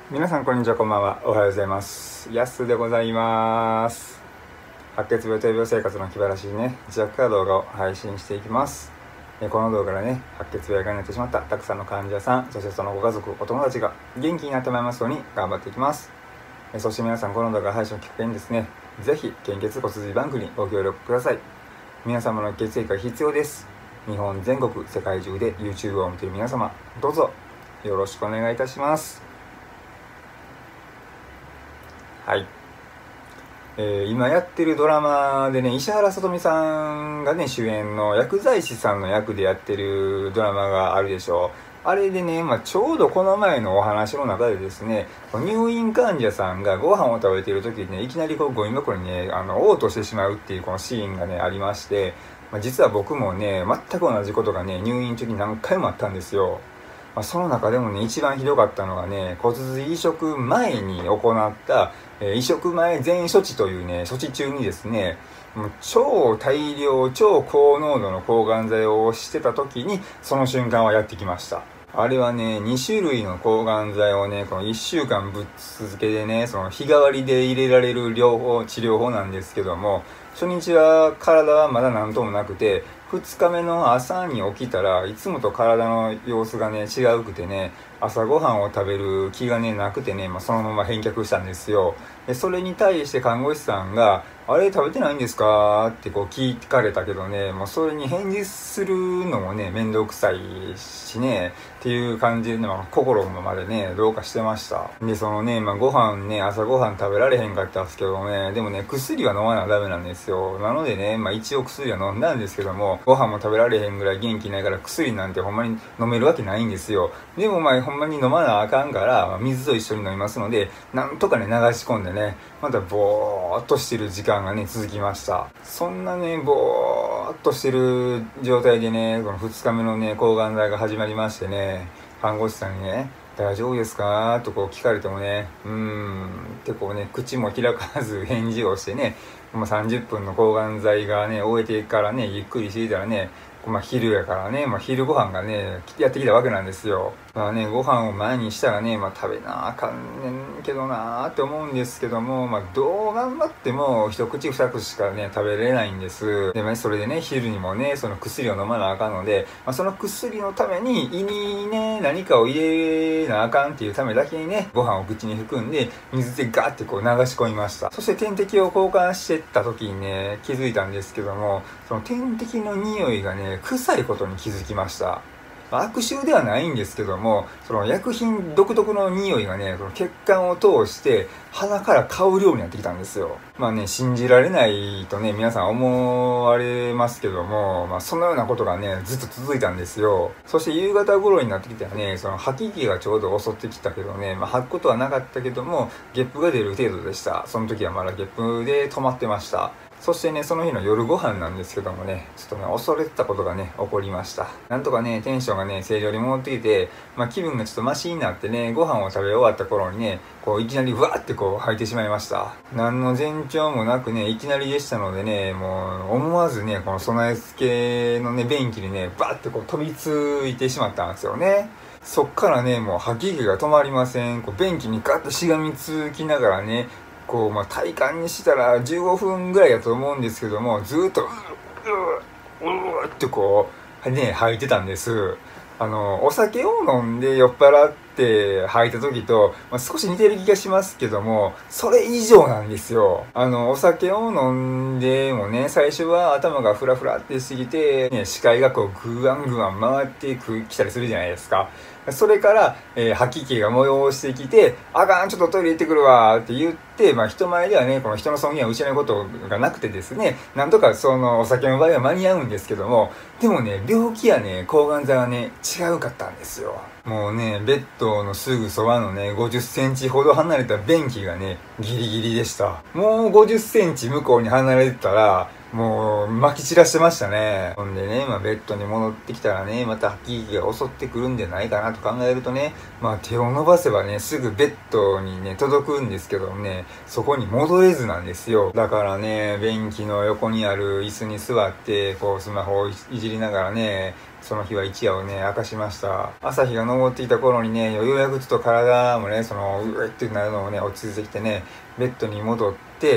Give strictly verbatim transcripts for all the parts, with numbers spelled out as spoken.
皆さんこんにちは、こんばんは。おはようございます。やすでございます。白血病と病生活の気晴らしにね、自宅から動画を配信していきます。この動画からね、白血病がになってしまったたくさんの患者さん、そしてそのご家族、お友達が元気になってもらいますように頑張っていきます。そして皆さん、この動画配信をきっかけにですね、ぜひ献血骨髄バンクにご協力ください。皆様の血液が必要です。日本全国、世界中で YouTube を見ている皆様、どうぞよろしくお願いいたします。はい、えー、今やってるドラマでね、石原さとみさんがね主演の薬剤師さんの役でやってるドラマがあるでしょう。あれでね、まあ、ちょうどこの前のお話の中でですね、入院患者さんがご飯を食べている時にね、いきなりこうゴミ箱にね、あの嘔吐してしまうっていうこのシーンがねありまして、まあ、実は僕もね全く同じことがね入院中に何回もあったんですよ。まあ、その中でもね一番ひどかったのがね、骨髄移植前に行った、えー、移植前全処置というね処置中にですね、もう超大量超高濃度の抗がん剤をしてた時にその瞬間はやってきました。あれはね、に種類の抗がん剤をね、このいっしゅうかんぶっ続けでね、その日替わりで入れられる療法、治療法なんですけども、初日は体はまだなんともなくて、ふつかめの朝に起きたらいつもと体の様子がね違うくてね、朝ごはんを食べる気がねなくてね、まあ、そのまま返却したんですよ。でそれに対して看護師さんが「あれ食べてないんですか?」ってこう聞かれたけどね、もうそれに返事するのもね面倒くさいしねっていう感じで、ね、まあ、心までねどうかしてました。でそのね、まあ、ご飯ね朝ごはん食べられへんかったんですけどね、でもね薬は飲まなダメなんですよ。なのでね、まあ、一応薬は飲んだんですけども、ご飯も食べられへんぐらい元気ないから薬なんてほんまに飲めるわけないんですよ。でもまあほんまに飲まなあかんから、まあ、水と一緒に飲みますので、なんとかね流し込んでね、またぼーっとしてる時間がね続きました。そんなねぼーっとしてる状態でね、このふつかめのね抗がん剤が始まりましてね、看護師さんにね大丈夫ですかとこう聞かれてもね、うーんってこうね口も開かず返事をしてね、まあ、さんじゅっぷんの抗がん剤がね終えてからねゆっくりしていたらね、まあ、昼やからね、まあ、昼ご飯がねやってきたわけなんですよ。まあね、ご飯を前にしたらね、まあ、食べなあかんねんけどなーって思うんですけども、まあ、どう頑張っても一口二口しかね食べれないんです。で、まあ、それでね昼にもねその薬を飲まなあかんので、まあ、その薬のために胃にね何かを入れなあかんっていうためだけにねご飯を口に含んで水でガーってこう流し込みました。そして点滴を交換してった時にね気づいたんですけども、その点滴の匂いがね臭いことに気づきました。悪臭ではないんですけども、その薬品独特の匂いがね、この血管を通して鼻から香るようになってきたんですよ。まあね、信じられないとね、皆さん思われますけども、まあそのようなことがね、ずっと続いたんですよ。そして夕方頃になってきたらね、その吐き気がちょうど襲ってきたけどね、まあ吐くことはなかったけども、ゲップが出る程度でした。その時はまだゲップで止まってました。そしてね、その日の夜ご飯なんですけどもね、ちょっとね、恐れてたことがね、起こりました。なんとかね、テンションがね、正常に戻ってきて、まあ気分がちょっとマシになってね、ご飯を食べ終わった頃にね、こういきなりわーってこう吐いてしまいました。何の前兆もなくね、いきなりでしたのでね、もう思わずね、この備え付けのね、便器にね、バーってこう飛びついてしまったんですよね。そっからね、もう吐き気が止まりません。こう便器にガッとしがみつきながらね、こう、まあ、体感にしたらじゅうごふんぐらいだと思うんですけども、ずーっと、うー、うー、うーってこう、ね、吐いてたんです。あの、お酒を飲んで酔っ払って吐いた時と、まあ、少し似てる気がしますけども、それ以上なんですよ。あの、お酒を飲んでもね、最初は頭がフラフラってしぎて、ね、視界がこう、グワングワン回ってきたりするじゃないですか。それから、えー、吐き気が催してきて、あかん、ちょっとトイレ行ってくるわって言って、まあ人前ではね、この人の尊厳を失うことがなくてですね、なんとかそのお酒の場合は間に合うんですけども、でもね、病気やね、抗がん剤はね、違うかったんですよ。もうね、ベッドのすぐそばのね、ごじゅっセンチほど離れた便器がね、ギリギリでした。もうごじゅっセンチ向こうに離れてたら、 もう、撒き散らしてましたね。ほんでね、まあ、ベッドに戻ってきたらね、また吐き気が襲ってくるんじゃないかなと考えるとね、まあ、手を伸ばせばね、すぐベッドにね、届くんですけどね、そこに戻れずなんですよ。だからね、便器の横にある椅子に座って、こう、スマホをいじりながらね、その日は一夜をね、明かしました。朝日が昇ってきた頃にね、ようやくちょっと体もね、その、うえってなるのもね、落ち着いてきてね、ベッドに戻って、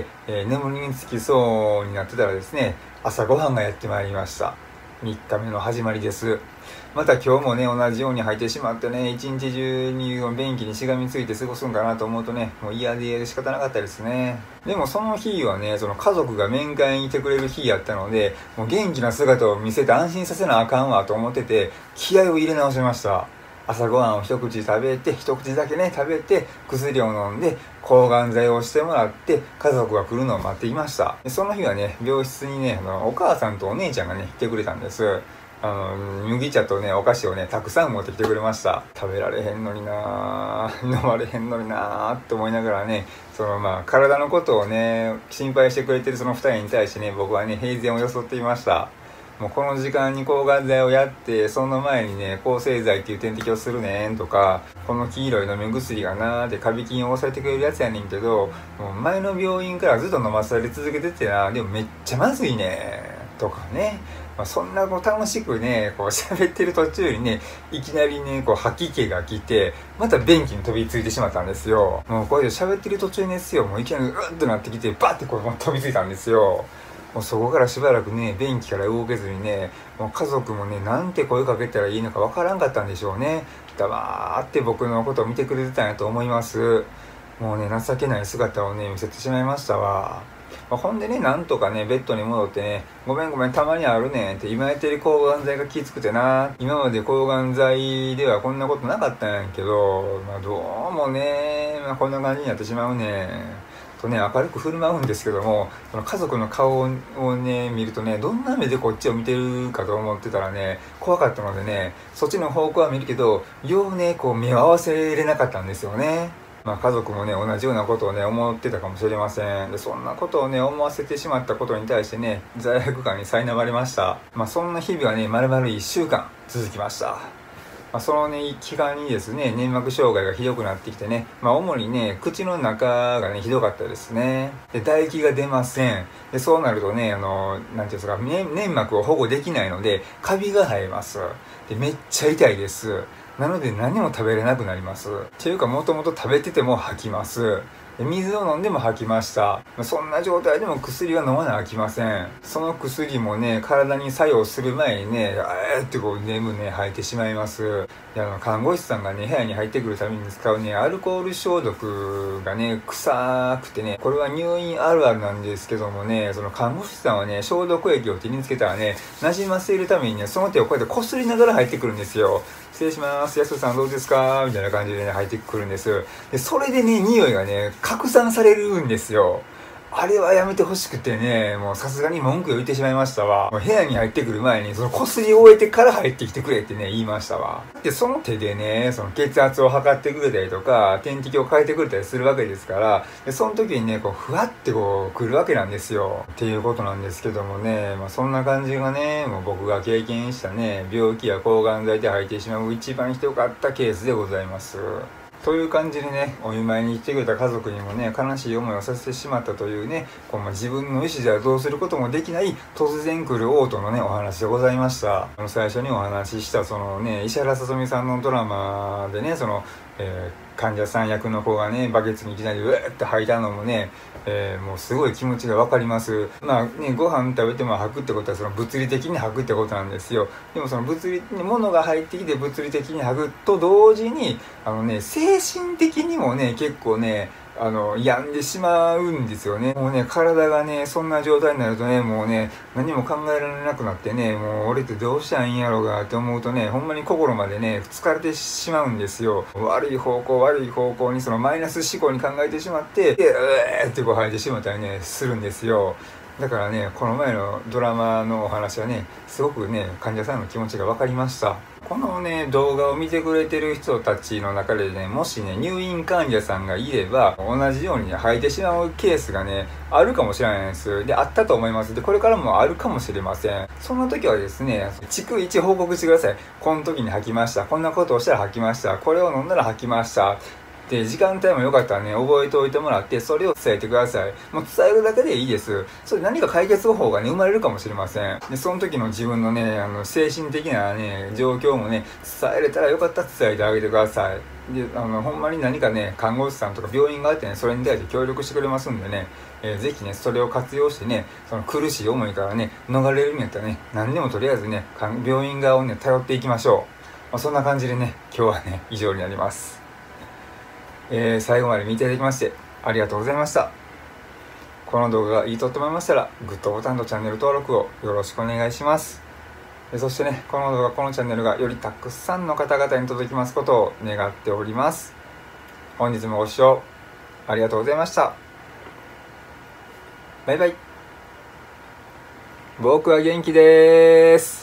えー、眠りにつきそうになってたらですね、朝ごはんがやってまいりました。みっかめの始まりです。また今日もね、同じように吐いてしまってね、一日中に便器にしがみついて過ごすんかなと思うとね、もう嫌で仕方なかったですね。でもその日はね、その家族が面会にいてくれる日やったので、もう元気な姿を見せて安心させなあかんわと思ってて、気合を入れ直しました。朝ごはんを一口食べて、一口だけね、食べて、薬を飲んで、抗がん剤をしてもらって、家族が来るのを待っていました。でその日はね、病室にね、あの、お母さんとお姉ちゃんがね、来てくれたんです。あの、麦茶とね、お菓子をね、たくさん持ってきてくれました。食べられへんのになぁ、飲まれへんのになぁって思いながらね、そのまあ、体のことをね、心配してくれてるその二人に対してね、僕はね、平然を装っていました。もうこの時間に抗がん剤をやって、その前にね、抗生剤っていう点滴をするねんとか、この黄色い飲み薬がなーってカビ菌を抑えてくれるやつやねんけど、もう前の病院からずっと飲まされ続けててな、でもめっちゃまずいねとかね。まあ、そんなこう楽しくね、こう喋ってる途中にね、いきなりね、こう吐き気が来て、また便器に飛びついてしまったんですよ。もうこれで喋ってる途中ですよ。もういきなりうっとなってきて、バッてこう飛びついたんですよ。もうそこからしばらくね、便器から動けずにね、もう家族もね、なんて声かけたらいいのかわからんかったんでしょうね。黙って僕のことを見てくれてたんやと思います。もうね、情けない姿をね、見せてしまいましたわ。まあ、ほんでね、なんとかね、ベッドに戻ってね、ごめんごめん、たまにあるねんって、今やってる抗がん剤がきつくてな、今まで抗がん剤ではこんなことなかったんやけど、まあどうもね、まあこんな感じになってしまうねん。とね、明るく振る舞うんですけども、その家族の顔をね、見るとね、どんな目でこっちを見てるかと思ってたらね、怖かったのでね、そっちの方向は見るけど、ようね、こう目を合わせれなかったんですよね。まあ家族もね、同じようなことをね、思ってたかもしれません。で、そんなことをね、思わせてしまったことに対してね、罪悪感に苛まれました。まあそんな日々はね、丸々いっしゅうかん続きました。まあ、そのね、期間にですね、粘膜障害がひどくなってきてね、まあ、主にね、口の中がね、ひどかったですね。で、唾液が出ません。で、そうなるとね、あの、なんていうんですか、ね、粘膜を保護できないので、カビが生えます。で、めっちゃ痛いです。なので何も食べれなくなります。っていうか、もともと食べてても吐きます。水を飲んでも吐きました。そんな状態でも薬は飲まなあきません。その薬もね、体に作用する前にね、あーってこう全部ね、吐いてしまいます。で、あの、看護師さんがね、部屋に入ってくるために使うね、アルコール消毒がね、臭くてね、これは入院あるあるなんですけどもね、その看護師さんはね、消毒液を手につけたらね、馴染ませるためにね、その手をこうやってこすりながら入ってくるんですよ。失礼します。安田さんどうですかみたいな感じでね、入ってくるんです。で、それでね、匂いがね、拡散されるんですよ。あれはやめてほしくてね、もうさすがに文句を言ってしまいましたわ。もう部屋に入ってくる前に、そのこすり終えてから入ってきてくれってね、言いましたわ。で、その手でね、その血圧を測ってくれたりとか、点滴を変えてくれたりするわけですから、で、その時にね、こう、ふわってこう、来るわけなんですよ。っていうことなんですけどもね、まあそんな感じがね、もう僕が経験したね、病気や抗がん剤で吐いてしまう一番ひどかったケースでございます。という感じでね、お見舞いに来てくれた家族にもね、悲しい思いをさせてしまったというね、こう自分の意思ではどうすることもできない突然来る嘔吐のね、お話でございました。あの最初にお話ししたそのね、石原さとみさんのドラマでね、その、えー、患者さん役の子がね、バケツにいきなりうえーって吐いたのもね、えー、もうすごい気持ちがわかります。まあね、ご飯食べても吐くってことはその物理的に吐くってことなんですよ。でもその物理に物が入ってきて物理的に吐くと同時に、あのね、精神的にもね、結構ね、あの、病んでしまうんですよね。もうね、体がね、そんな状態になるとね、もうね、何も考えられなくなってね、もう俺ってどうしたらいいんやろうがって思うとね、ほんまに心までね、疲れてしまうんですよ。悪い方向、悪い方向にそのマイナス思考に考えてしまって、で、うえーってこう吐いてしまったりね、するんですよ。だからね、この前のドラマのお話はね、すごくね、患者さんの気持ちが分かりました。 このね動画を見てくれてる人たちの中でね、もしね入院患者さんがいれば同じようにね吐いてしまうケースがねあるかもしれないんです。で、あったと思います。で、これからもあるかもしれません。そんな時はですね、逐一報告してください。この時に吐きました、こんなことをしたら吐きました、これを飲んだら吐きました。で、時間帯もよかったらね、覚えておいてもらって、それを伝えてください。もう伝えるだけでいいです。それ何か解決方法がね、生まれるかもしれません。で、その時の自分のね、あの、精神的なね、状況もね、伝えれたらよかったら伝えてあげてください。で、あの、ほんまに何かね、看護師さんとか病院があってね、それに対して協力してくれますんでね、えー、ぜひね、それを活用してね、その苦しい思いからね、逃れるんやったらね、何でもとりあえずね、病院側をね、頼っていきましょう。まあ、そんな感じでね、今日はね、以上になります。えー、最後まで見ていただきましてありがとうございました。この動画がいいと思いましたらグッドボタンとチャンネル登録をよろしくお願いします。そしてね、この動画このチャンネルがよりたくさんの方々に届きますことを願っております。本日もご視聴ありがとうございました。バイバイ。僕は元気です。